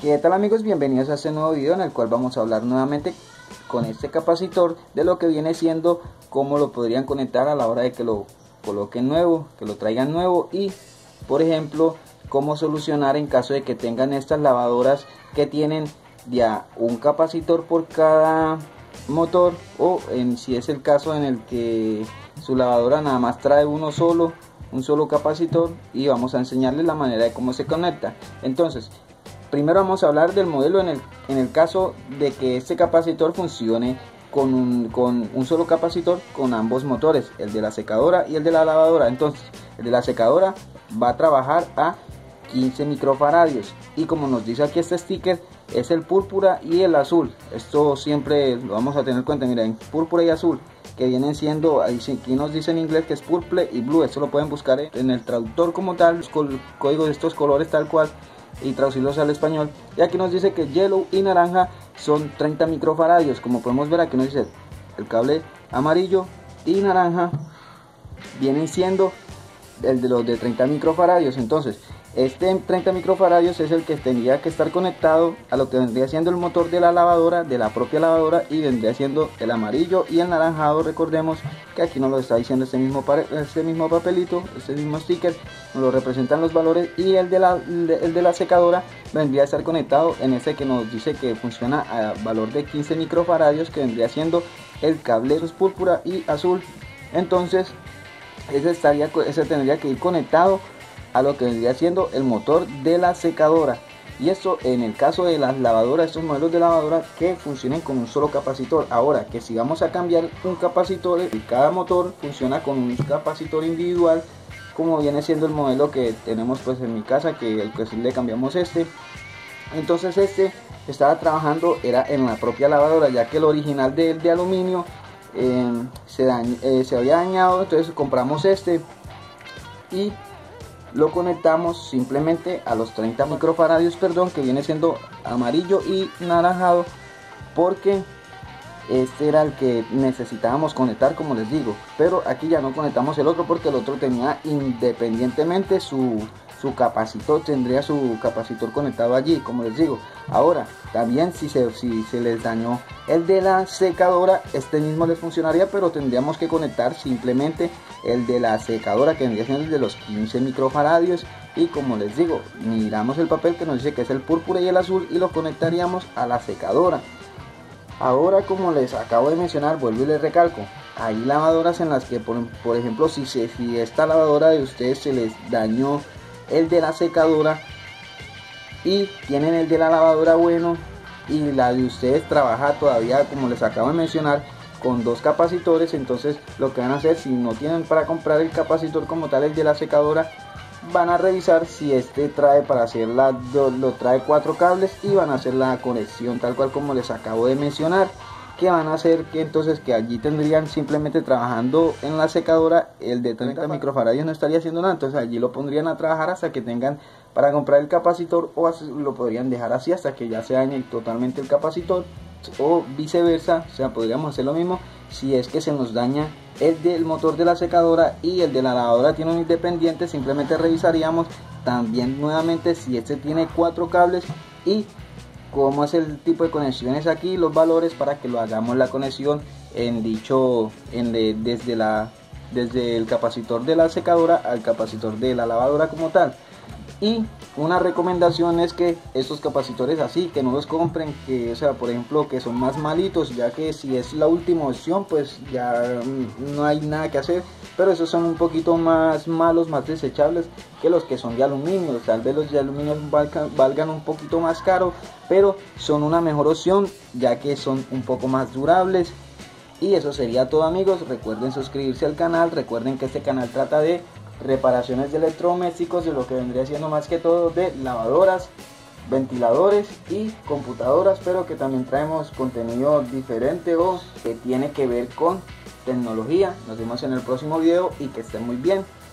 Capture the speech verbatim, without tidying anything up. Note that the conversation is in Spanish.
¿Qué tal amigos? Bienvenidos a este nuevo video en el cual vamos a hablar nuevamente con este capacitor de lo que viene siendo cómo lo podrían conectar a la hora de que lo coloquen nuevo, que lo traigan nuevo y por ejemplo cómo solucionar en caso de que tengan estas lavadoras que tienen ya un capacitor por cada motor, o en si es el caso en el que su lavadora nada más trae uno solo un solo capacitor, y vamos a enseñarles la manera de cómo se conecta. Entonces primero vamos a hablar del modelo en el, en el caso de que este capacitor funcione con un, con un solo capacitor con ambos motores, el de la secadora y el de la lavadora. Entonces el de la secadora va a trabajar a quince microfaradios, y como nos dice aquí este sticker, es el púrpura y el azul. Esto siempre lo vamos a tener en cuenta. Miren, púrpura y azul, que vienen siendo, aquí nos dice en inglés que es purple y blue. Esto lo pueden buscar en el traductor como tal, los códigos de estos colores tal cual, y traducirlos al español. Y aquí nos dice que yellow y naranja son treinta microfaradios. Como podemos ver, aquí nos dice el cable amarillo y naranja vienen siendo el de los de treinta microfaradios. Entonces este treinta microfaradios es el que tendría que estar conectado a lo que vendría siendo el motor de la lavadora, de la propia lavadora, y vendría siendo el amarillo y el naranjado. Recordemos que aquí nos lo está diciendo este mismo, este mismo papelito, este mismo sticker, nos lo representan los valores, y el de la, el de la secadora vendría a estar conectado en ese que nos dice que funciona a valor de quince microfaradios, que vendría siendo el cable púrpura y azul. Entonces ese, estaría, ese tendría que ir conectado a lo que vendría siendo el motor de la secadora, y esto en el caso de las lavadoras, estos modelos de lavadora que funcionen con un solo capacitor. Ahora que si vamos a cambiar un capacitor, y cada motor funciona con un capacitor individual, como viene siendo el modelo que tenemos pues en mi casa, que el que le cambiamos este. Entonces este estaba trabajando era en la propia lavadora, ya que el original de, de aluminio eh, se, dañ, eh, se había dañado. Entonces compramos este y lo conectamos simplemente a los treinta microfaradios, perdón, que viene siendo amarillo y naranjado, porque este era el que necesitábamos conectar, como les digo. Pero aquí ya no conectamos el otro, porque el otro tenía independientemente su, su capacitor, tendría su capacitor conectado allí, como les digo. Ahora también si se, si se les dañó el de la secadora, este mismo les funcionaría, pero tendríamos que conectar simplemente el de la secadora, que vendría siendo el de los quince microfaradios, y como les digo, miramos el papel que nos dice que es el púrpura y el azul, y lo conectaríamos a la secadora. Ahora, como les acabo de mencionar, vuelvo y les recalco, hay lavadoras en las que por, por ejemplo si, se, si esta lavadora de ustedes se les dañó el de la secadora y tienen el de la lavadora bueno, y la de ustedes trabaja todavía, como les acabo de mencionar, con dos capacitores, entonces lo que van a hacer, si no tienen para comprar el capacitor como tal, el de la secadora, van a revisar si este trae para hacer la, lo, lo trae cuatro cables, y van a hacer la conexión tal cual como les acabo de mencionar, que van a hacer que entonces que allí tendrían simplemente trabajando en la secadora el de treinta microfaradios, no estaría haciendo nada. Entonces allí lo pondrían a trabajar hasta que tengan para comprar el capacitor, o lo podrían dejar así hasta que ya se dañe totalmente el capacitor, o viceversa. O sea, podríamos hacer lo mismo si es que se nos daña el del motor de la secadora y el de la lavadora tiene un independiente. Simplemente revisaríamos también nuevamente si este tiene cuatro cables y cómo es el tipo de conexiones aquí, los valores, para que lo hagamos la conexión en dicho en de, desde la desde el capacitor de la secadora al capacitor de la lavadora como tal. Y una recomendación es que estos capacitores así, que no los compren, que o sea, por ejemplo, que son más malitos, ya que si es la última opción pues ya no hay nada que hacer, pero esos son un poquito más malos, más desechables que los que son de aluminio. Tal vez los de aluminio valgan, valgan un poquito más caro, pero son una mejor opción, ya que son un poco más durables. Y eso sería todo amigos, recuerden suscribirse al canal, recuerden que este canal trata de reparaciones de electrodomésticos, de lo que vendría siendo más que todo de lavadoras, ventiladores y computadoras, pero que también traemos contenido diferente o que tiene que ver con tecnología. Nos vemos en el próximo video y que estén muy bien.